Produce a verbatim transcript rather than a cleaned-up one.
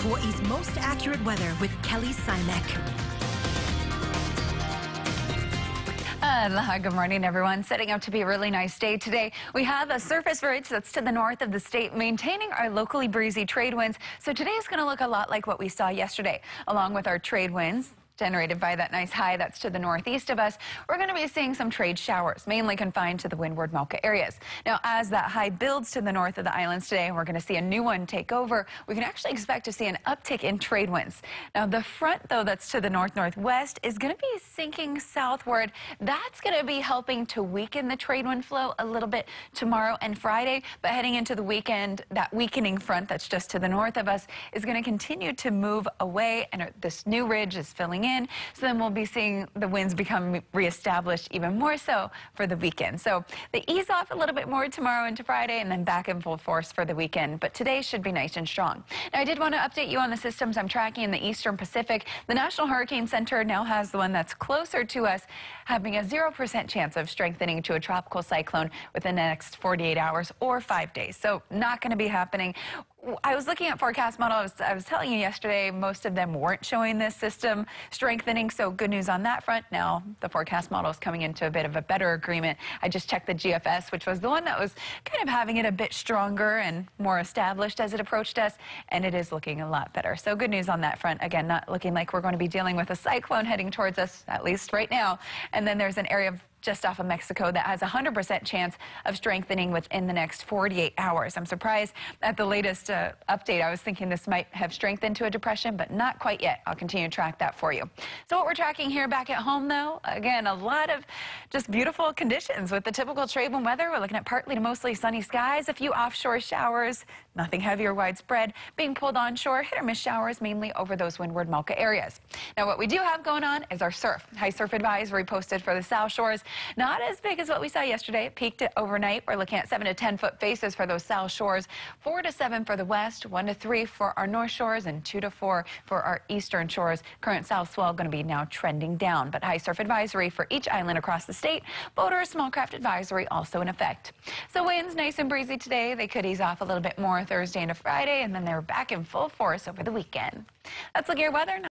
Hawaii's most accurate weather with Kelly Simek. Aloha, good morning, everyone. Setting up to be a really nice day today. We have a surface ridge that's to the north of the state, maintaining our locally breezy trade winds. So today is going to look a lot like what we saw yesterday, along with our trade winds generated by that nice high that's to the northeast of us. We're going to be seeing some trade showers, mainly confined to the windward Mauka areas. Now, as that high builds to the north of the islands today, we're going to see a new one take over. We can actually expect to see an uptick in trade winds. Now, the front, though, that's to the north-northwest is going to be sinking southward. That's going to be helping to weaken the trade wind flow a little bit tomorrow and Friday. But heading into the weekend, that weakening front that's just to the north of us is going to continue to move away, and this new ridge is filling in. So then we'll be seeing the winds become reestablished even more so for the weekend. So they ease off a little bit more tomorrow into Friday and then back in full force for the weekend. But today should be nice and strong. Now, I did want to update you on the systems I'm tracking in the eastern Pacific. The National Hurricane Center now has the one that's closer to us having a zero percent chance of strengthening to a tropical cyclone within the next forty-eight hours or five days. So not going to be happening. I was looking at forecast models. I was telling you yesterday, most of them weren't showing this system strengthening, so good news on that front. Now, the forecast model is coming into a bit of a better agreement. I just checked the G F S, which was the one that was kind of having it a bit stronger and more established as it approached us, and it is looking a lot better. So good news on that front. Again, not looking like we're going to be dealing with a cyclone heading towards us, at least right now. And then there's an area of just off of Mexico that has a one hundred percent chance of strengthening within the next forty-eight hours. I'm surprised at the latest uh, update. I was thinking this might have strengthened to a depression, but not quite yet. I'll continue to track that for you. So what we're tracking here back at home, though, again, a lot of just beautiful conditions with the typical trade wind weather. We're looking at partly to mostly sunny skies, a few offshore showers, nothing heavy or widespread, being pulled onshore, hit or miss showers mainly over those windward Mauka areas. Now, what we do have going on is our surf. High surf advisory posted for the South Shores. Not as big as what we saw yesterday. It peaked at overnight. We're looking at seven to ten foot faces for those South Shores, four to seven for the west, one to three for our North Shores, and two to four for our eastern shores. Current south swell going to be now trending down, but high surf advisory for each island across the state. Boater small craft advisory also in effect. So winds nice and breezy today. They could ease off a little bit more Thursday into Friday, and then they're back in full force over the weekend. That's look at your weather.